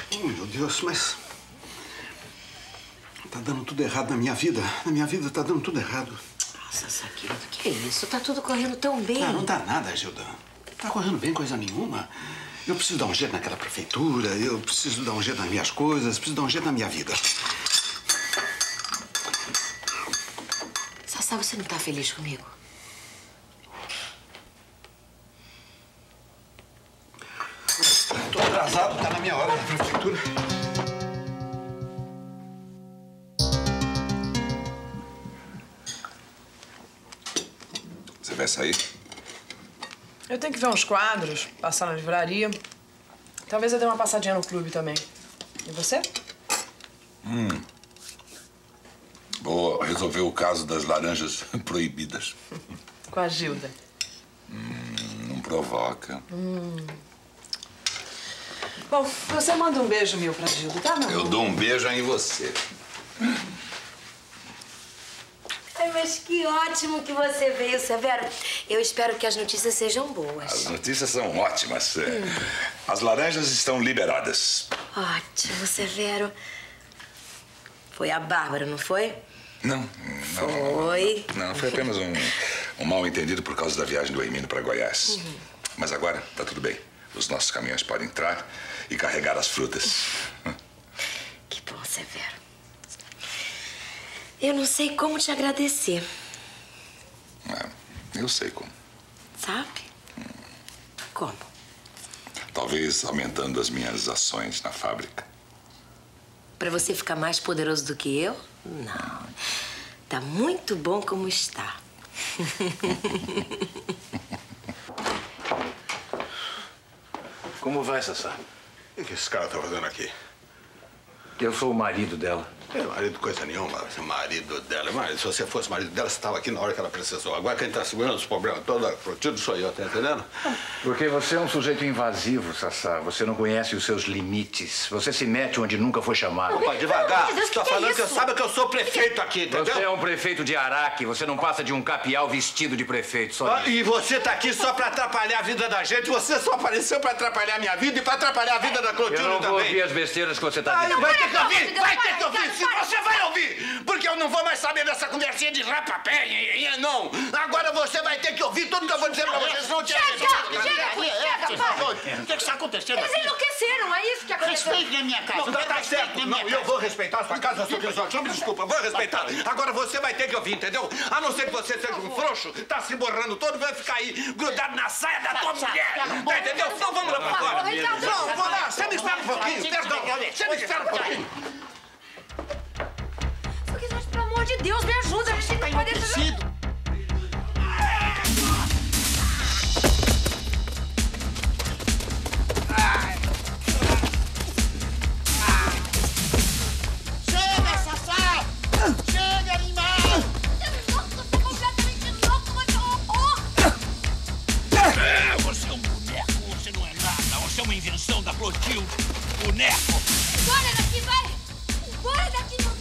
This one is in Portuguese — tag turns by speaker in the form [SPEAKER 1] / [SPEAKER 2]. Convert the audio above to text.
[SPEAKER 1] Oh, meu Deus, mas... Tá dando tudo errado na minha vida. Na minha vida tá dando tudo errado.
[SPEAKER 2] Nossa, querido, que é isso? Tá tudo correndo tão bem.
[SPEAKER 1] Não dá nada, Gilda. Não tá correndo bem coisa nenhuma. Eu preciso dar um jeito naquela prefeitura, eu preciso dar um jeito nas minhas coisas, preciso dar um jeito na minha vida.
[SPEAKER 2] Sassá, você não tá feliz comigo?
[SPEAKER 1] Tô atrasado, tá na minha hora na prefeitura.
[SPEAKER 3] Você vai sair?
[SPEAKER 4] Eu tenho que ver uns quadros, passar na livraria. Talvez eu dê uma passadinha no clube também. E você?
[SPEAKER 3] Vou resolver o caso das laranjas proibidas.
[SPEAKER 4] Com a Gilda.
[SPEAKER 3] Não provoca.
[SPEAKER 4] Bom, você manda um beijo meu pra Gilda, tá, meu amor?
[SPEAKER 3] Eu dou um beijo em você.
[SPEAKER 2] Ai, mas que ótimo que você veio, Severo. Eu espero que as notícias sejam boas.
[SPEAKER 3] As notícias são ótimas. As laranjas estão liberadas.
[SPEAKER 2] Ótimo, Severo. Foi a Bárbara, não foi?
[SPEAKER 3] Não.
[SPEAKER 2] Foi?
[SPEAKER 3] Não, foi apenas um mal-entendido por causa da viagem do Hermínio para Goiás. Mas agora tá tudo bem. Os nossos caminhões podem entrar e carregar as frutas.
[SPEAKER 2] Que bom, Severo. Eu não sei como te agradecer.
[SPEAKER 3] Eu sei como.
[SPEAKER 2] Sabe? Como?
[SPEAKER 3] Talvez aumentando as minhas ações na fábrica.
[SPEAKER 2] Pra você ficar mais poderoso do que eu? Não. Tá muito bom como está.
[SPEAKER 5] Como vai, Sassá?
[SPEAKER 1] O que esse cara tá fazendo aqui?
[SPEAKER 5] Eu sou o marido dela.
[SPEAKER 1] É marido coisa nenhuma, você é marido dela. Mas se você fosse marido dela, você estava aqui na hora que ela precisou. Agora quem está segurando os problemas todos, tudo sou eu, tá entendendo?
[SPEAKER 5] Porque você é um sujeito invasivo, Sassá. Você não conhece os seus limites. Você se mete onde nunca foi chamado.
[SPEAKER 1] Opa, devagar.
[SPEAKER 2] Deus,
[SPEAKER 1] Você tá
[SPEAKER 2] que é
[SPEAKER 1] falando que eu
[SPEAKER 2] isso?
[SPEAKER 1] sabe que eu sou prefeito aqui, entendeu?
[SPEAKER 5] Você é um prefeito de Araque. Você não passa de um capial vestido de prefeito. Só isso.
[SPEAKER 1] E você tá aqui só pra atrapalhar a vida da gente. Você só apareceu pra atrapalhar a minha vida e pra atrapalhar a vida da Clotilde
[SPEAKER 5] Eu não vou
[SPEAKER 1] também.
[SPEAKER 5] ouvir as besteiras que você tá
[SPEAKER 1] Ai,
[SPEAKER 5] dizendo.
[SPEAKER 1] vai ter que
[SPEAKER 2] Para,
[SPEAKER 1] ouvir!
[SPEAKER 2] Deus,
[SPEAKER 1] Vai
[SPEAKER 2] para,
[SPEAKER 1] ter que ouvir! Se
[SPEAKER 2] para.
[SPEAKER 1] você vai ouvir! Porque eu não vou mais saber dessa conversinha de rapapé, não! Agora você vai ter que ouvir tudo que eu vou dizer pra você, senão te
[SPEAKER 2] Chega, para.
[SPEAKER 6] O que está acontecendo
[SPEAKER 2] Eles
[SPEAKER 6] aqui?
[SPEAKER 2] enlouqueceram, é isso que aconteceu?
[SPEAKER 6] Respeite a minha casa.
[SPEAKER 1] Não, tá certo. Não, eu vou respeitar a sua casa, seu pessoal. Só me desculpa, vou respeitar. Agora você vai ter que ouvir, entendeu? A não ser que você seja um frouxo, tá se borrando todo, vai ficar aí grudado na saia da tua mulher. Tá, entendeu? Então vamos lá pra fora. Não, vou lá. Você me espera um pouquinho, perdão. Você me espera um pouquinho.
[SPEAKER 2] Mas, pelo amor de Deus, me ajuda. A gente não pode deixar...
[SPEAKER 6] Chega, Sassá! Chega, animal!
[SPEAKER 2] Você é completamente louco, você é um horror!
[SPEAKER 7] Você é um boneco, você não é nada. Você é uma invenção da Clotilde. Boneco.
[SPEAKER 2] Bora daqui, vai! Bora daqui, não